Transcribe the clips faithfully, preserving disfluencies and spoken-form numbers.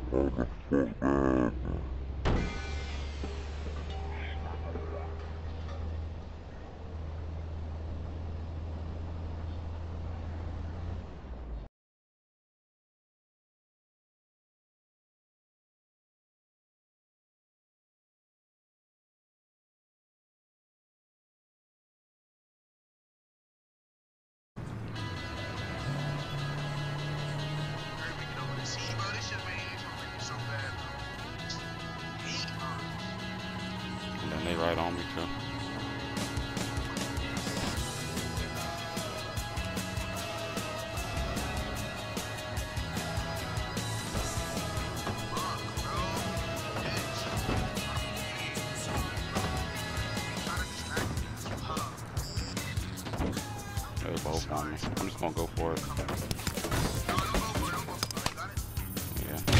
And then they right on me too. They both on me. I'm just gonna go for it. Yeah.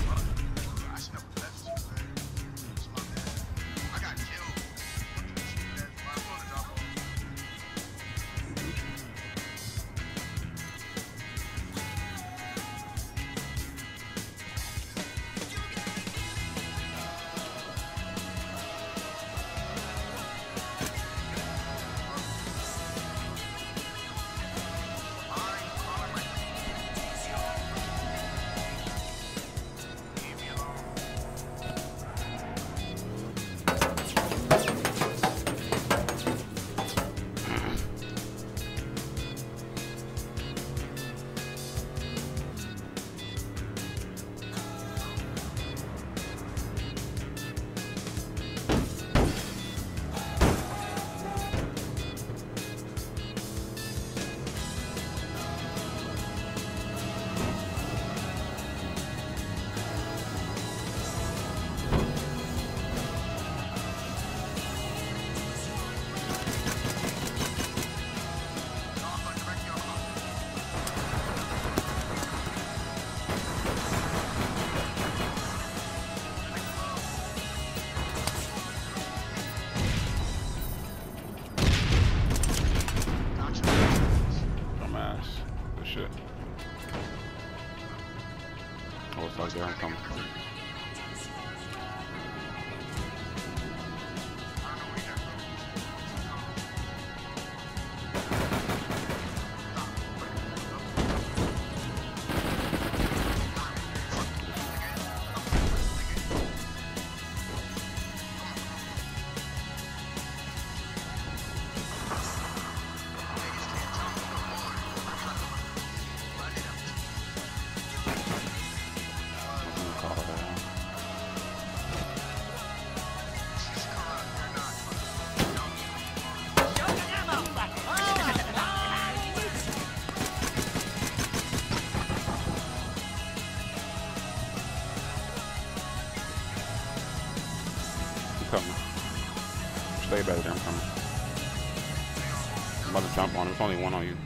Shit. Oh, it's like there I'm coming. Coming. Stay back there, I'm coming. I'm about to jump on him. There's only one on you.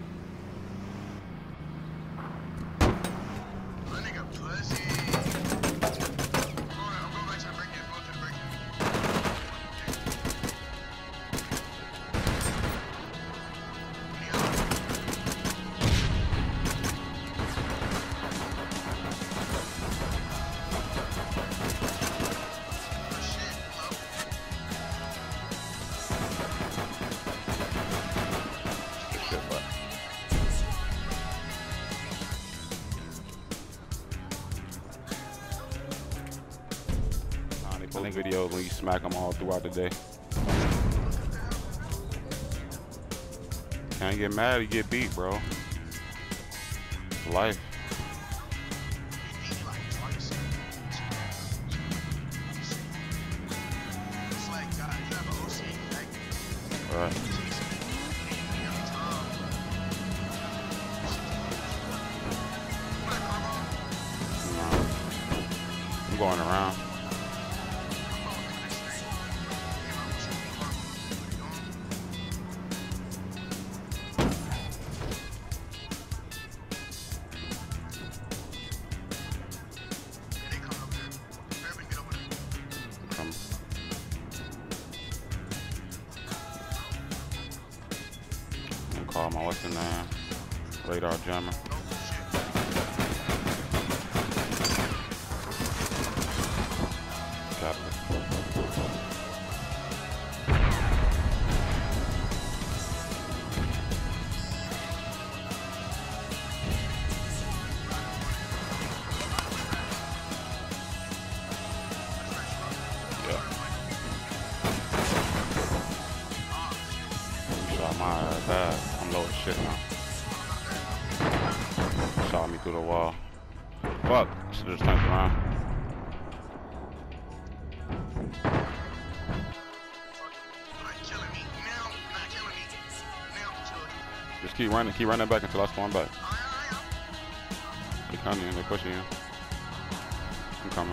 Pulling videos when you smack them all throughout the day. Can't get mad, you get beat, bro. It's life. Right. No. I'm going around. Call my what's in there? Radar jammer. My bad. I'm low as shit now. Shot me through the wall. Fuck. Should've just turned around. Just keep running. Keep running back until I spawn back. They're coming. They're pushing you. I'm coming.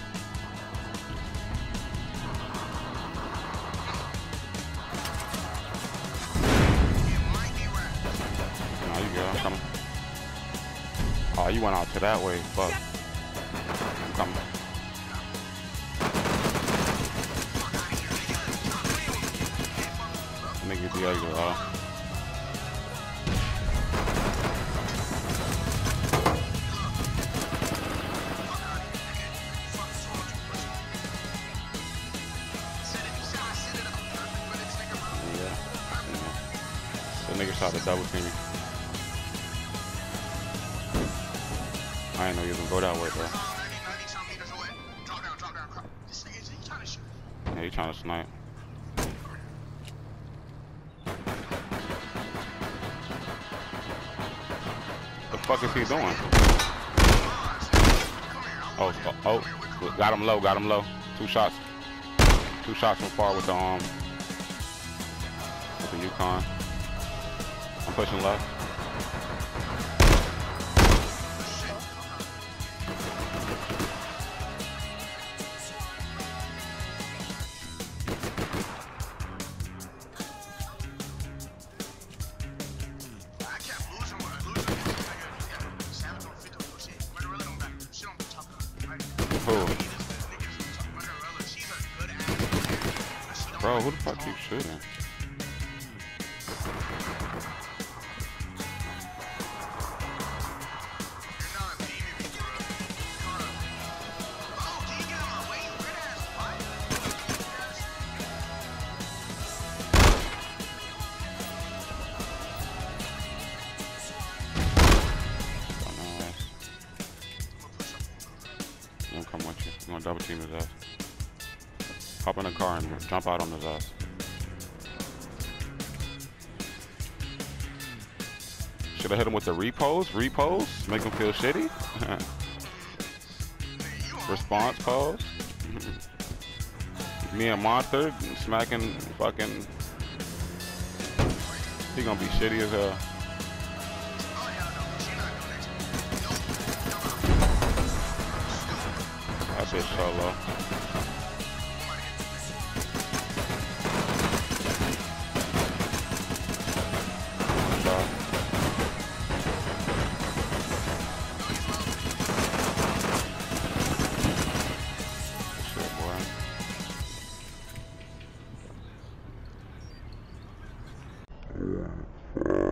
No, you good. I'm coming. Oh, you went out to that way. Fuck. I'm coming. Nigga, the other uh. The nigga shot the double team me. I didn't know you was gonna go that way, bro. Yeah, he trying to snipe. The fuck is he doing? Oh, oh, oh, got him low, got him low. Two shots. Two shots from far with the um with the Yukon. I'm pushing left. Who? Bro, who the fuck keeps shooting? I'm gonna come with you. I'm gonna double team his ass. Hop in the car and jump out on his ass. Should I hit him with the repose? Repose? Make him feel shitty? Response pose? Me and Monster smacking fucking. He gonna be shitty as hell. That bitch so low. Shit, boy.